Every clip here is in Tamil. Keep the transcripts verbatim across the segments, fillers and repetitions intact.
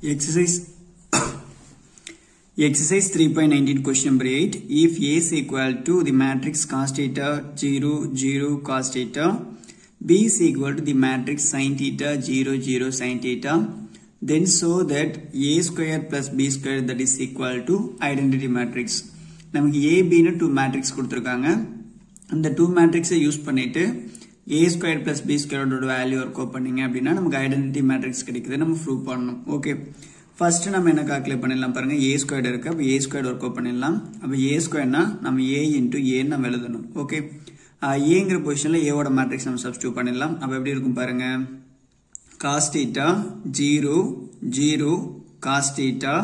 Exercise Exercise three point nineteen question number eight. If A is equal to the matrix cos theta zero zero cos theta, B is equal to the matrix sin theta zero zero sin theta, then show that A square plus B square that is equal to identity matrix. நமக்கு A, B னு two matrix கொடுத்திருக்காங்க. அந்த two matrix யூஸ் பண்ணிட்டு A square plus B square ஓட வேல்யூ ஒர்க் அவுட் பண்ணீங்க அப்படின்னா நமக்கு ஐடென்டிட்டி மேட்ரிக்ஸ் கிடைக்குது. நம்ம ப்ரூவ் பண்ணணும். ஓகே, ஃபர்ஸ்ட் நம்ம என்ன கால்குலேட் பண்ணிடலாம் பாருங்க. A squared இருக்கு, அப்ப A squared ஒர்க் அவுட் பண்ணிடலாம். அப்ப A squaredனா நம்ம A into A நம்ம எழுதணும். ஓகே, Aங்கிற பொசிஷன்ல A ஓட மேட்ரிக்ஸ் நம்ம சப்ஸ்டிட்யூட் பண்ணிடலாம். அப்ப எப்படி இருக்கும் பாருங்க. cos theta zero zero cos theta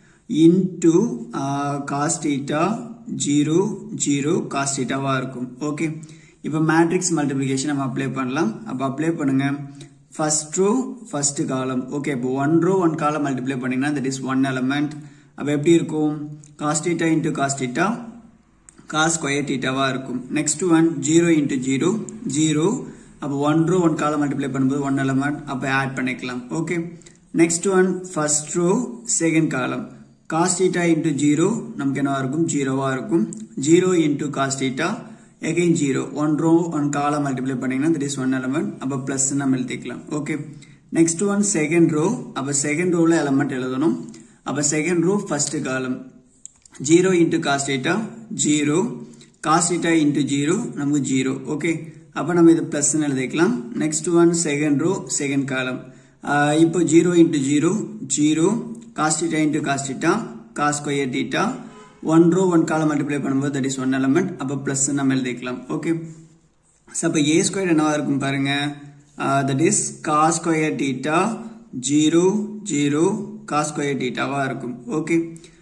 into uh, cos theta zero zero cos theta வா இருக்கும். ஓகே, இப்போ மேட்ரிக்ஸ் மல்டிப்ளிகேஷன் நம்ம அப்ளை பண்ணலாம். அப்ப அப்ளை பண்ணுங்க. First row first column. Okay, இப்போ one row one column multiply பண்ணீங்கன்னா தட் இஸ் ஒன் எலமெண்ட். அப்ப எப்படி இருக்கும்? cos theta into cos theta cos square theta வா இருக்கும். Next one zero into zero zero. அப்ப one row one column multiply பண்ணும்போது ஒன் எலமெண்ட். அப்ப ஆட் பண்ணிக்கலாம். Okay, next one first row second column. cos theta into zero நமக்கு என்னவா இருக்கும்? zero வா இருக்கும். zero into cos theta again zero. one row one column multiply பண்ணீங்கன்னா that is one element. அப்ப plus நம்ம எழுதிக்கலாம். Okay, next one second row. அப்ப second rowல element எழுதணும். அப்ப second row first column. zero into cos theta zero. cos theta into zero நமக்கு zero. ஓகே, அப்ப நம்ம இது plus எழுதிக்கலாம். next one second row second column. இப்போ zero into zero zero. cos theta into cos theta cos square theta. one row one column multiply பண்ணும்போது that is one element. அப்ப plus நம்ம எழுதிக்கலாம். ஓகே, சோ அப்ப A squared என்னவா இருக்கும் பாருங்க. that is cos square theta zero zero cos square theta வா இருக்கும். ஓகே,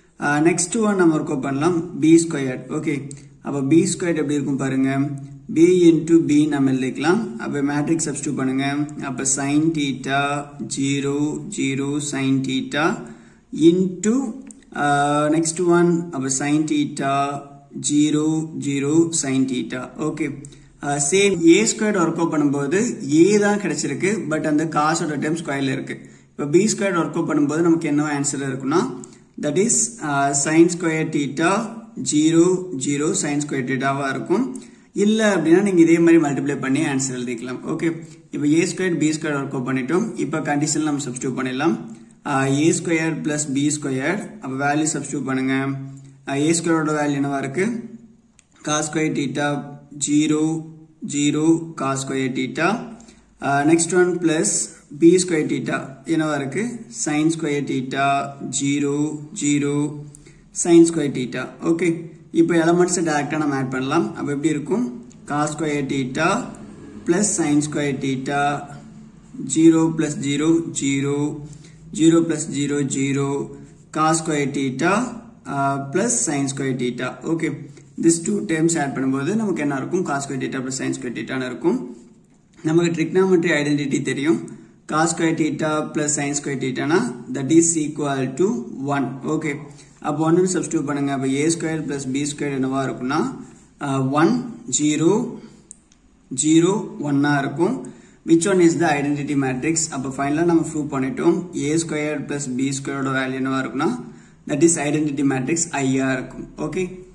next one நம்ம ஒர்க் பண்ணலாம். B squared. ஓகே, அப்ப B squared எப்படி இருக்கும் பாருங்க. B into B நம்ம எழுதிக்கலாம். அப்ப மேட்ரிக்ஸ் சப்ஸ்டிட்யூட் பண்ணுங்க. அப்ப sin theta zero zero sin theta into Uh, next one our sin theta zero zero sin theta. Okay, uh, same A squared work out பண்ணும்போது A தான் கிடைச்சிருக்கு, பட் அந்த cos ஓட term ஸ்கொயர்ல இருக்கு. இப்போ B squared work out பண்ணும்போது நமக்கு என்ன ஆன்சர் இருக்குன்னா that is uh, sin square theta zero zero sin square theta வா இருக்கும். இல்ல அப்படினா நீங்க இதே மாதிரி மல்டிப்ளை பண்ணி ஆன்சர் எழுதிக்கலாம். ஓகே, இப்போ A squared B squared work out பண்ணிட்டோம். இப்போ கண்டிஷன் நம்ம சப்ஸ்டிட்யூட் பண்ணிடலாம். A square plus B square. அப்ப வேல்யூ சப்ஸ்டிட்யூட் பண்ணுங்க. A square ஓட வேல்யூ என்னவா இருக்கு? cos square theta zero zero cos square theta. next one plus B square theta என்னவா இருக்கு? sin square theta zero zero sin square theta. Okay, இப்போ எலிமெண்ட்ஸ் டைரக்டா நம்ம ஆட் பண்ணலாம். அப்ப எப்படி இருக்கும்? cos square theta plus sin square theta zero plus zero zero zero plus zero zero cos square theta uh, plus sin square theta. Okay, this two terms add பண்ணும்போது நமக்கு என்ன இருக்கும்? cos square theta plus sin square theta னு இருக்கும். நமக்கு trigonometry identity தெரியும். cos square theta plus sin square theta னா that is equal to one. Okay, அப்ப one னு சப்ஸ்டிட்யூட் பண்ணுங்க. அப்ப A square plus B square என்னவா இருக்கும்னா one zero zero one ஆ இருக்கும். Which one is the identity matrix? அப்ப ஃபைனலா நம்ம ப்ரூவ் பண்ணிட்டோம். A squared plus B squared ஓட வேல்யூ என்னவா இருக்கும்னா that is identity matrix I ஆ இருக்கும். ஓகே.